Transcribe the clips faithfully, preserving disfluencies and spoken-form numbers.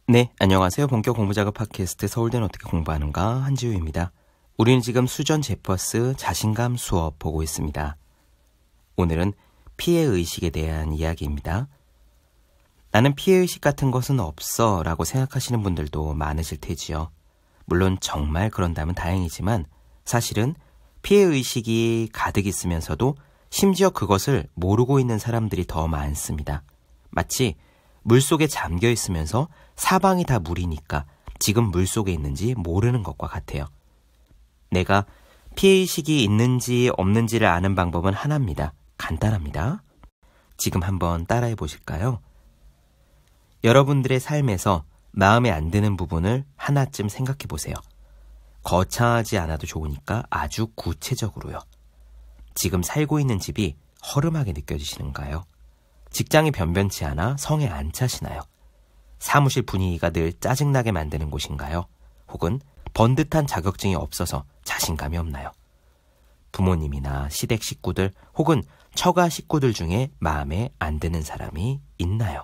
네, 안녕하세요. 본격 공부작업 팟캐스트 서울대는 어떻게 공부하는가 한지우입니다. 우리는 지금 수전 제퍼스 자신감 수업 보고 있습니다. 오늘은 피해의식에 대한 이야기입니다. 나는 피해의식 같은 것은 없어 라고 생각하시는 분들도 많으실 테지요. 물론 정말 그런다면 다행이지만 사실은 피해의식이 가득 있으면서도 심지어 그것을 모르고 있는 사람들이 더 많습니다. 마치 물속에 잠겨 있으면서 사방이 다 물이니까 지금 물속에 있는지 모르는 것과 같아요. 내가 피해의식이 있는지 없는지를 아는 방법은 하나입니다. 간단합니다. 지금 한번 따라해 보실까요? 여러분들의 삶에서 마음에 안 드는 부분을 하나쯤 생각해 보세요. 거창하지 않아도 좋으니까 아주 구체적으로요. 지금 살고 있는 집이 허름하게 느껴지시는가요? 직장이 변변치 않아 성에 안 차시나요? 사무실 분위기가 늘 짜증나게 만드는 곳인가요? 혹은 번듯한 자격증이 없어서 자신감이 없나요? 부모님이나 시댁 식구들 혹은 처가 식구들 중에 마음에 안 드는 사람이 있나요?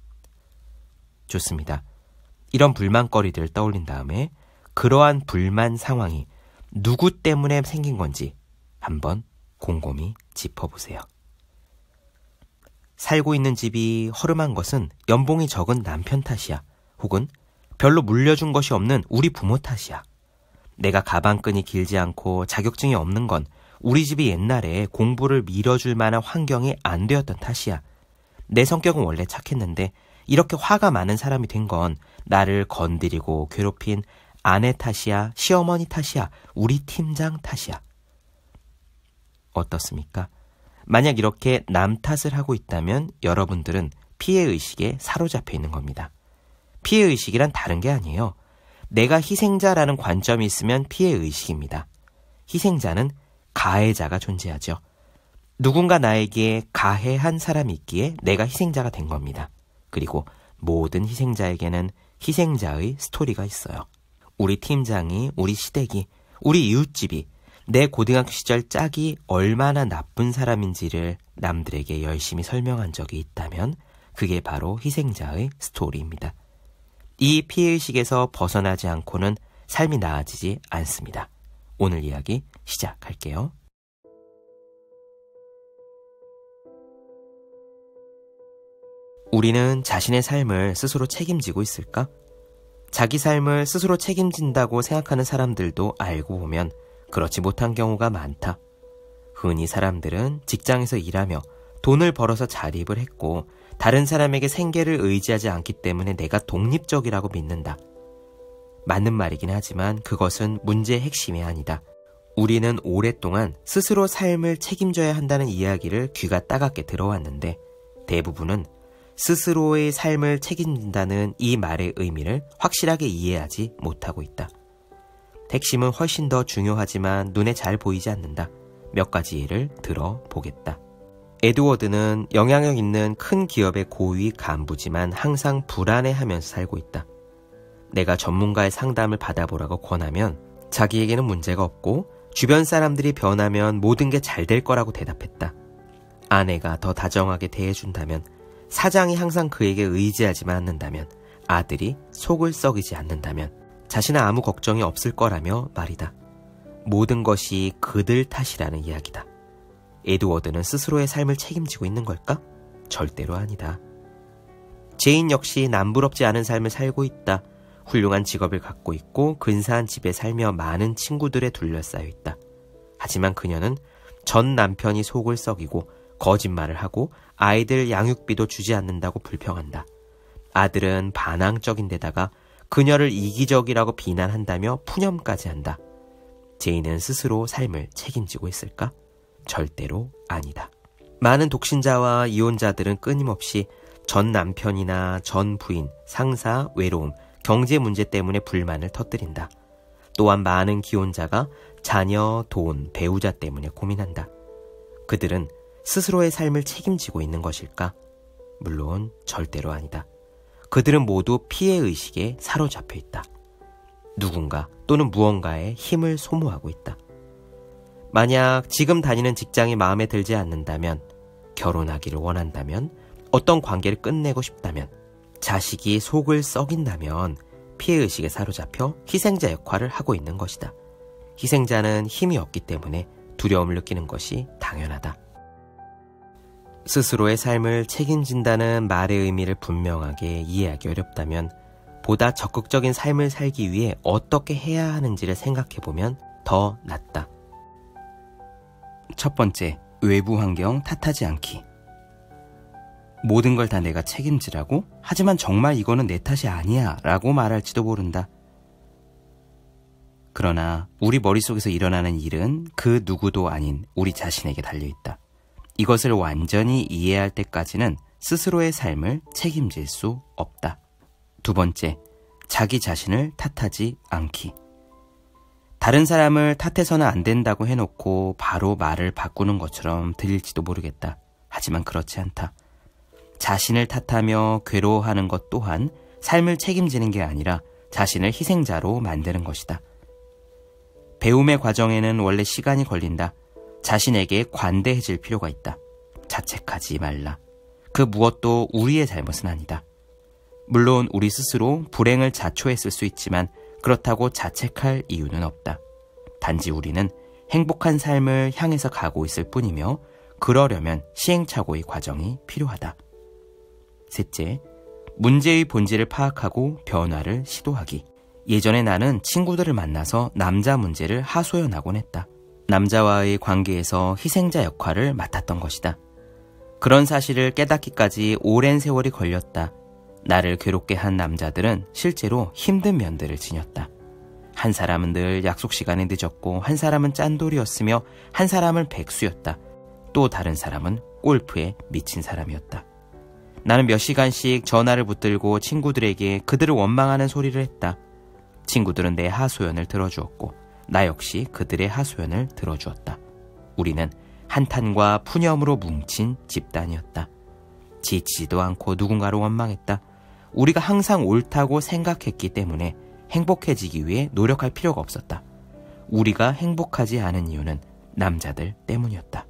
좋습니다. 이런 불만거리들을 떠올린 다음에 그러한 불만 상황이 누구 때문에 생긴 건지 한번 곰곰이 짚어보세요. 살고 있는 집이 허름한 것은 연봉이 적은 남편 탓이야. 혹은 별로 물려준 것이 없는 우리 부모 탓이야. 내가 가방끈이 길지 않고 자격증이 없는 건 우리 집이 옛날에 공부를 밀어줄 만한 환경이 안 되었던 탓이야. 내 성격은 원래 착했는데 이렇게 화가 많은 사람이 된 건 나를 건드리고 괴롭힌 아내 탓이야, 시어머니 탓이야, 우리 팀장 탓이야. 어떻습니까? 만약 이렇게 남 탓을 하고 있다면 여러분들은 피해의식에 사로잡혀 있는 겁니다. 피해의식이란 다른 게 아니에요. 내가 희생자라는 관점이 있으면 피해의식입니다. 희생자는 가해자가 존재하죠. 누군가 나에게 가해한 사람이 있기에 내가 희생자가 된 겁니다. 그리고 모든 희생자에게는 희생자의 스토리가 있어요. 우리 팀장이, 우리 시댁이, 우리 이웃집이 내 고등학교 시절 짝이 얼마나 나쁜 사람인지를 남들에게 열심히 설명한 적이 있다면 그게 바로 희생자의 스토리입니다. 이 피해의식에서 벗어나지 않고는 삶이 나아지지 않습니다. 오늘 이야기 시작할게요. 우리는 자신의 삶을 스스로 책임지고 있을까? 자기 삶을 스스로 책임진다고 생각하는 사람들도 알고 보면 그렇지 못한 경우가 많다. 흔히 사람들은 직장에서 일하며 돈을 벌어서 자립을 했고 다른 사람에게 생계를 의지하지 않기 때문에 내가 독립적이라고 믿는다. 맞는 말이긴 하지만 그것은 문제의 핵심이 아니다. 우리는 오랫동안 스스로 삶을 책임져야 한다는 이야기를 귀가 따갑게 들어왔는데 대부분은 스스로의 삶을 책임진다는 이 말의 의미를 확실하게 이해하지 못하고 있다. 핵심은 훨씬 더 중요하지만 눈에 잘 보이지 않는다. 몇 가지 예를 들어보겠다. 에드워드는 영향력 있는 큰 기업의 고위 간부지만 항상 불안해하면서 살고 있다. 내가 전문가의 상담을 받아보라고 권하면 자기에게는 문제가 없고 주변 사람들이 변하면 모든 게 잘 될 거라고 대답했다. 아내가 더 다정하게 대해준다면, 사장이 항상 그에게 의지하지만 않는다면, 아들이 속을 썩이지 않는다면 자신은 아무 걱정이 없을 거라며 말이다. 모든 것이 그들 탓이라는 이야기다. 에드워드는 스스로의 삶을 책임지고 있는 걸까? 절대로 아니다. 제인 역시 남부럽지 않은 삶을 살고 있다. 훌륭한 직업을 갖고 있고 근사한 집에 살며 많은 친구들에 둘러싸여 있다. 하지만 그녀는 전 남편이 속을 썩이고 거짓말을 하고 아이들 양육비도 주지 않는다고 불평한다. 아들은 반항적인 데다가 그녀를 이기적이라고 비난한다며 푸념까지 한다. 제인은 스스로 삶을 책임지고 있을까? 절대로 아니다. 많은 독신자와 이혼자들은 끊임없이 전 남편이나 전 부인, 상사, 외로움, 경제 문제 때문에 불만을 터뜨린다. 또한 많은 기혼자가 자녀, 돈, 배우자 때문에 고민한다. 그들은 스스로의 삶을 책임지고 있는 것일까? 물론 절대로 아니다. 그들은 모두 피해의식에 사로잡혀 있다. 누군가 또는 무언가에 힘을 소모하고 있다. 만약 지금 다니는 직장이 마음에 들지 않는다면, 결혼하기를 원한다면, 어떤 관계를 끝내고 싶다면 자식이 속을 썩인다면 피해의식에 사로잡혀 희생자 역할을 하고 있는 것이다. 희생자는 힘이 없기 때문에 두려움을 느끼는 것이 당연하다. 스스로의 삶을 책임진다는 말의 의미를 분명하게 이해하기 어렵다면 보다 적극적인 삶을 살기 위해 어떻게 해야 하는지를 생각해보면 더 낫다. 첫 번째, 외부 환경 탓하지 않기. 모든 걸 다 내가 책임지라고? 하지만 정말 이거는 내 탓이 아니야 라고 말할지도 모른다. 그러나 우리 머릿속에서 일어나는 일은 그 누구도 아닌 우리 자신에게 달려있다. 이것을 완전히 이해할 때까지는 스스로의 삶을 책임질 수 없다. 두 번째, 자기 자신을 탓하지 않기. 다른 사람을 탓해서는 안 된다고 해놓고 바로 말을 바꾸는 것처럼 들릴지도 모르겠다. 하지만 그렇지 않다. 자신을 탓하며 괴로워하는 것 또한 삶을 책임지는 게 아니라 자신을 희생자로 만드는 것이다. 배움의 과정에는 원래 시간이 걸린다. 자신에게 관대해질 필요가 있다. 자책하지 말라. 그 무엇도 우리의 잘못은 아니다. 물론 우리 스스로 불행을 자초했을 수 있지만 그렇다고 자책할 이유는 없다. 단지 우리는 행복한 삶을 향해서 가고 있을 뿐이며 그러려면 시행착오의 과정이 필요하다. 셋째, 문제의 본질을 파악하고 변화를 시도하기. 예전에 나는 친구들을 만나서 남자 문제를 하소연하곤 했다. 남자와의 관계에서 희생자 역할을 맡았던 것이다. 그런 사실을 깨닫기까지 오랜 세월이 걸렸다. 나를 괴롭게 한 남자들은 실제로 힘든 면들을 지녔다. 한 사람은 늘 약속 시간에 늦었고 한 사람은 짠돌이었으며 한 사람은 백수였다. 또 다른 사람은 골프에 미친 사람이었다. 나는 몇 시간씩 전화를 붙들고 친구들에게 그들을 원망하는 소리를 했다. 친구들은 내 하소연을 들어주었고 나 역시 그들의 하소연을 들어주었다. 우리는 한탄과 푸념으로 뭉친 집단이었다. 지치지도 않고 누군가를 원망했다. 우리가 항상 옳다고 생각했기 때문에 행복해지기 위해 노력할 필요가 없었다. 우리가 행복하지 않은 이유는 남자들 때문이었다.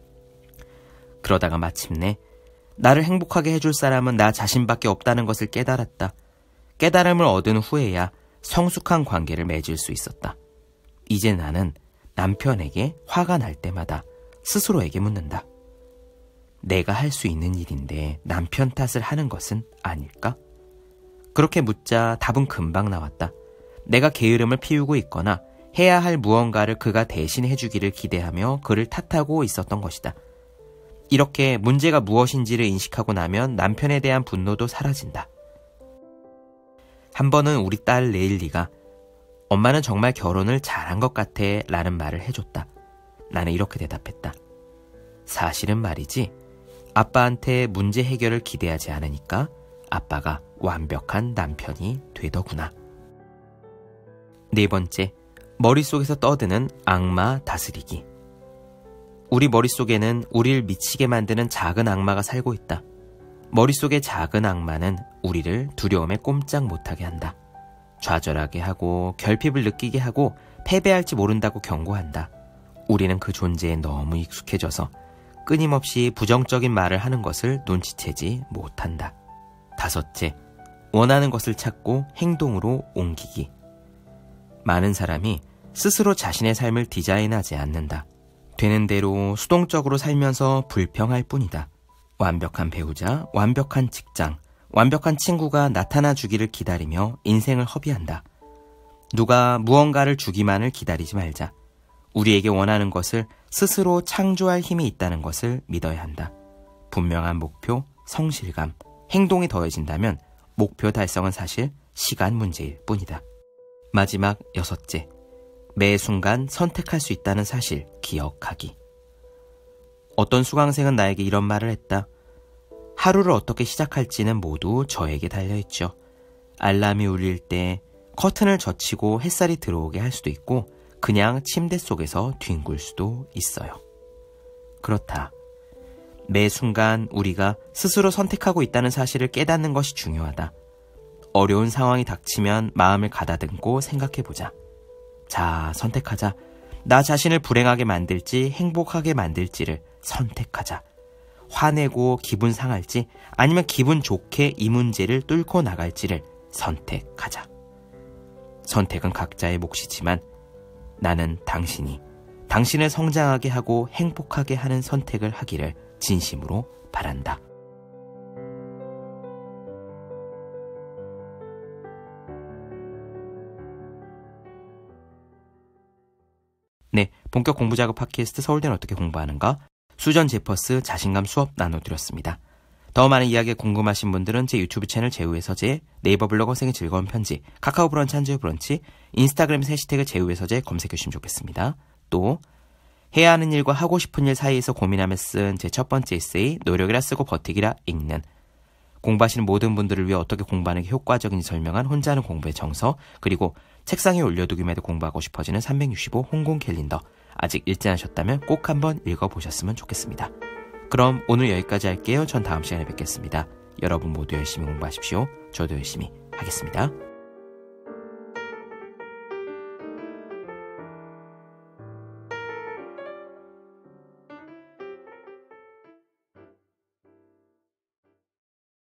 그러다가 마침내 나를 행복하게 해줄 사람은 나 자신밖에 없다는 것을 깨달았다. 깨달음을 얻은 후에야 성숙한 관계를 맺을 수 있었다. 이제 나는 남편에게 화가 날 때마다 스스로에게 묻는다. 내가 할 수 있는 일인데 남편 탓을 하는 것은 아닐까? 그렇게 묻자 답은 금방 나왔다. 내가 게으름을 피우고 있거나 해야 할 무언가를 그가 대신 해주기를 기대하며 그를 탓하고 있었던 것이다. 이렇게 문제가 무엇인지를 인식하고 나면 남편에 대한 분노도 사라진다. 한 번은 우리 딸 레일리가 엄마는 정말 결혼을 잘한 것 같아 라는 말을 해줬다. 나는 이렇게 대답했다. 사실은 말이지 아빠한테 문제 해결을 기대하지 않으니까 아빠가 완벽한 남편이 되더구나. 네 번째, 머릿속에서 떠드는 악마 다스리기. 우리 머릿속에는 우리를 미치게 만드는 작은 악마가 살고 있다. 머릿속의 작은 악마는 우리를 두려움에 꼼짝 못하게 한다. 좌절하게 하고 결핍을 느끼게 하고 패배할지 모른다고 경고한다. 우리는 그 존재에 너무 익숙해져서 끊임없이 부정적인 말을 하는 것을 눈치채지 못한다. 다섯째, 원하는 것을 찾고 행동으로 옮기기. 많은 사람이 스스로 자신의 삶을 디자인하지 않는다. 되는 대로 수동적으로 살면서 불평할 뿐이다. 완벽한 배우자, 완벽한 직장, 완벽한 친구가 나타나 주기를 기다리며 인생을 허비한다. 누가 무언가를 주기만을 기다리지 말자. 우리에게 원하는 것을 스스로 창조할 힘이 있다는 것을 믿어야 한다. 분명한 목표, 성실감, 행동이 더해진다면 목표 달성은 사실 시간 문제일 뿐이다. 마지막 여섯째, 매 순간 선택할 수 있다는 사실 기억하기. 어떤 수강생은 나에게 이런 말을 했다. 하루를 어떻게 시작할지는 모두 저에게 달려있죠. 알람이 울릴 때 커튼을 젖히고 햇살이 들어오게 할 수도 있고 그냥 침대 속에서 뒹굴 수도 있어요. 그렇다. 매 순간 우리가 스스로 선택하고 있다는 사실을 깨닫는 것이 중요하다. 어려운 상황이 닥치면 마음을 가다듬고 생각해보자. 자, 선택하자. 나 자신을 불행하게 만들지 행복하게 만들지를 선택하자. 화내고 기분 상할지 아니면 기분 좋게 이 문제를 뚫고 나갈지를 선택하자. 선택은 각자의 몫이지만 나는 당신이 당신을 성장하게 하고 행복하게 하는 선택을 하기를 진심으로 바란다. 네, 본격 공부작업 팟캐스트 서울대는 어떻게 공부하는가? 수전 제퍼스 자신감 수업 나눠드렸습니다. 더 많은 이야기에 궁금하신 분들은 제 유튜브 채널 제우의 서재, 네이버 블로그 생의 즐거운 편지, 카카오 브런치 한주의 브런치, 인스타그램 해시태그 제우의 서재 검색해 주시면 좋겠습니다. 또 해야 하는 일과 하고 싶은 일 사이에서 고민하며 쓴 제 첫 번째 에세이 노력이라 쓰고 버티기라 읽는, 공부하시는 모든 분들을 위해 어떻게 공부하는 게 효과적인지 설명한 혼자 하는 공부의 정서, 그리고 책상에 올려두기만 해도 공부하고 싶어지는 삼백육십오 홍콩 캘린더, 아직 읽지 않으셨다면 꼭 한번 읽어보셨으면 좋겠습니다. 그럼 오늘 여기까지 할게요. 전 다음 시간에 뵙겠습니다. 여러분 모두 열심히 공부하십시오. 저도 열심히 하겠습니다.